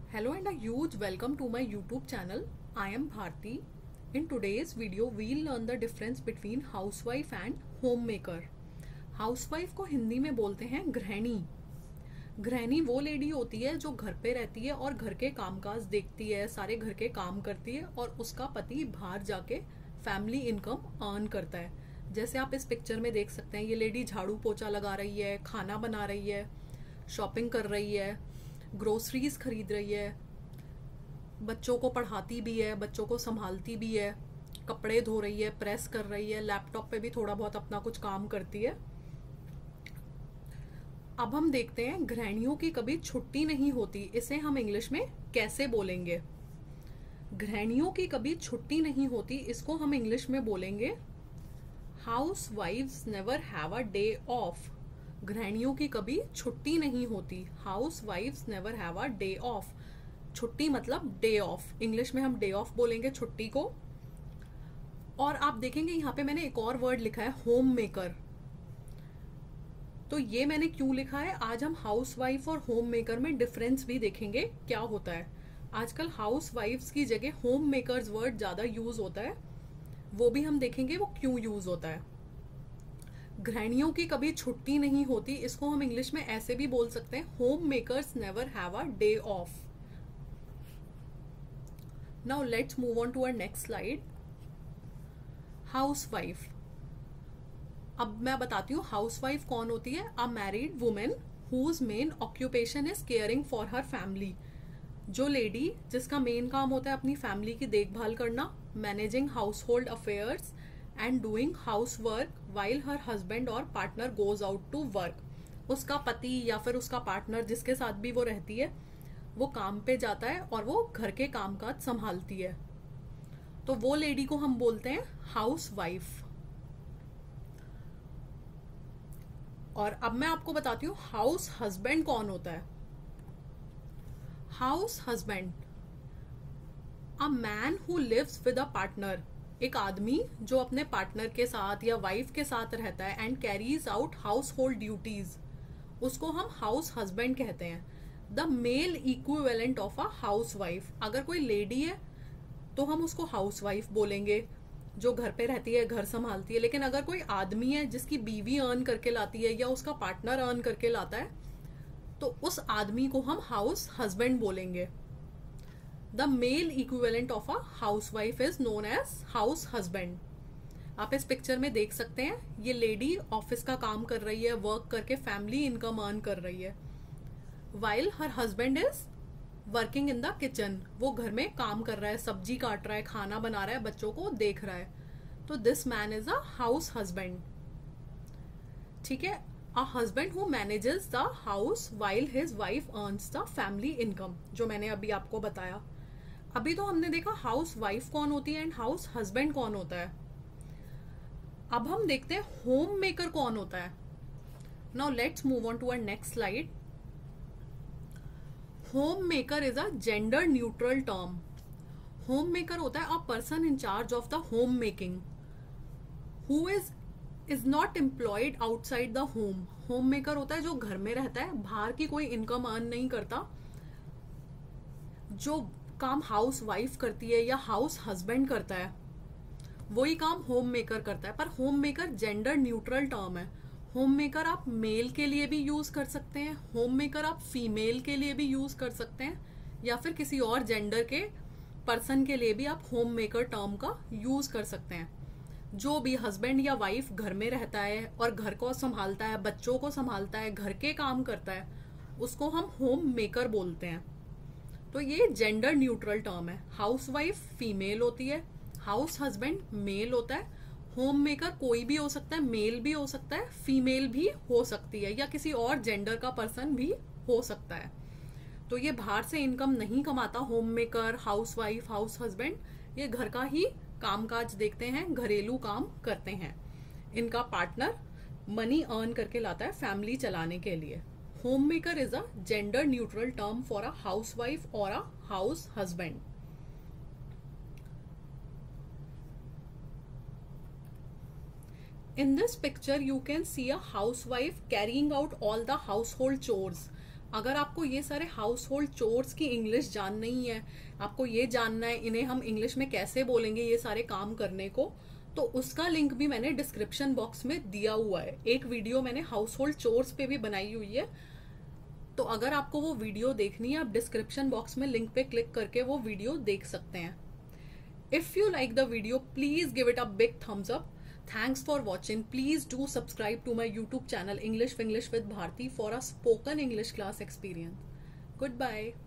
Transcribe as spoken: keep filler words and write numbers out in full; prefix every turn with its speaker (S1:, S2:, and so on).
S1: Hello and a huge welcome to my YouTube channel. I am Bharti. In today's video, we'll learn the difference between housewife and homemaker. Housewife को हिंदी में बोलते हैं गृहिणी. गृहिणी वो lady होती है जो घर पे रहती है और घर के कामकाज देखती है, सारे घर के काम करती है और उसका पति बाहर जाके फैमिली इनकम अर्न करता है. जैसे आप इस पिक्चर में देख सकते हैं, ये लेडी झाड़ू पोछा लगा रही है, खाना बना रही है, शॉपिंग कर रही है, ग्रोसरीज खरीद रही है, बच्चों को पढ़ाती भी है, बच्चों को संभालती भी है, कपड़े धो रही है, प्रेस कर रही है, लैपटॉप पे भी थोड़ा बहुत अपना कुछ काम करती है. अब हम देखते हैं गृहिणियों की कभी छुट्टी नहीं होती, इसे हम इंग्लिश में कैसे बोलेंगे. गृहिणियों की कभी छुट्टी नहीं होती, इसको हम इंग्लिश में बोलेंगे housewives never have a day off. गृहिणियों की कभी छुट्टी नहीं होती, housewives never have a day off. छुट्टी मतलब डे ऑफ, इंग्लिश में हम डे ऑफ बोलेंगे छुट्टी को. और आप देखेंगे यहाँ पे मैंने एक और वर्ड लिखा है होम मेकर. तो ये मैंने क्यों लिखा है, आज हम हाउस वाइफ और होम मेकर में डिफरेंस भी देखेंगे क्या होता है. आजकल हाउस वाइफ्स की जगह होम मेकर्स वर्ड ज्यादा यूज होता है, वो भी हम देखेंगे वो क्यों यूज होता है. गृहिणियों की कभी छुट्टी नहीं होती, इसको हम इंग्लिश में ऐसे भी बोल सकते हैं homemakers never have a day off. Now let's move on to our next slide. Housewife. अब मैं बताती हूँ हाउस वाइफ कौन होती है. A married women whose main occupation is caring for her family. जो लेडी जिसका main काम होता है अपनी फैमिली की देखभाल करना, managing household affairs and doing housework while her husband और partner goes out to work. उसका पति या फिर उसका पार्टनर जिसके साथ भी वो रहती है वो काम पे जाता है और वो घर के कामकाज संभालती है, तो वो लेडी को हम बोलते हैं हाउस वाइफ. और अब मैं आपको बताती हूँ हाउस हस्बैंड कौन होता है. House husband a man who lives with a partner. एक आदमी जो अपने पार्टनर के साथ या वाइफ के साथ रहता है and carries out household duties, उसको हम हाउस हस्बैंड कहते हैं. The male equivalent of a housewife. अगर कोई लेडी है तो हम उसको हाउस वाइफ बोलेंगे जो घर पे रहती है, घर संभालती है. लेकिन अगर कोई आदमी है जिसकी बीवी अर्न करके लाती है या उसका पार्टनर अर्न करके लाता है तो उस आदमी को हम हाउस हस्बैंड बोलेंगे. The male equivalent of a housewife is known as house husband. आप इस पिक्चर में देख सकते हैं, ये लेडी ऑफिस का काम कर रही है, वर्क करके फैमिली इनकम अर्न कर रही है, while her husband is working in the kitchen. वो घर में काम कर रहा है, सब्जी काट रहा है, खाना बना रहा है, बच्चों को देख रहा है. तो this man is a house husband. ठीक है. A husband who manages the house while his wife earns the family income, जो मैंने अभी आपको बताया. अभी तो हमने देखा हाउस वाइफ कौन होती है एंड हाउस हस्बैंड कौन होता है. अब हम देखते हैं होम मेकर कौन होता है. Now let's move on to our next slide. Homemaker is a gender neutral term. Homemaker होता है a person in charge of the homemaking who is is not employed outside the home. Homemaker होता है जो घर में रहता है, बाहर की कोई इनकम अर्न नहीं करता. जो काम हाउस वाइफ करती है या हाउस हस्बैंड करता है वही काम होम मेकर करता है. पर homemaker gender neutral term है. होम मेकर आप मेल के लिए भी यूज कर सकते हैं, होम मेकर आप फीमेल के लिए भी यूज कर सकते हैं, या फिर किसी और जेंडर के पर्सन के लिए भी आप होम मेकर टर्म का यूज कर सकते हैं. जो भी हस्बैंड या वाइफ घर में रहता है और घर को संभालता है, बच्चों को संभालता है, घर के काम करता है, उसको हम होम मेकर बोलते हैं. तो ये जेंडर न्यूट्रल टर्म है. हाउस वाइफ फीमेल होती है, हाउस हस्बैंड मेल होता है, होम मेकर कोई भी हो सकता है, मेल भी हो सकता है, फीमेल भी हो सकती है, या किसी और जेंडर का पर्सन भी हो सकता है. तो ये बाहर से इनकम नहीं कमाता homemaker, housewife, house husband. ये घर का ही कामकाज देखते हैं, घरेलू काम करते हैं. इनका पार्टनर मनी अर्न करके लाता है फैमिली चलाने के लिए. Homemaker is a gender neutral term for a housewife और a house husband. In this picture, you can see a housewife carrying out all the household chores. अगर आपको ये सारे हाउस होल्ड चोर्स की English जाननी ही है, आपको ये जानना है इन्हें हम इंग्लिश में कैसे बोलेंगे ये सारे काम करने को, तो उसका लिंक भी मैंने डिस्क्रिप्शन बॉक्स में दिया हुआ है। एक वीडियो मैंने हाउस होल्ड चोर्स पे भी बनाई हुई है, तो अगर आपको वो वीडियो देखनी है आप डिस्क्रिप्शन बॉक्स में लिंक पे क्लिक करके वो वीडियो देख सकते हैं। If you like the video, please give it a big thumbs up. Thanks for watching. Please do subscribe to my YouTube channel English Winglish with Bharti for a spoken English class experience. Goodbye.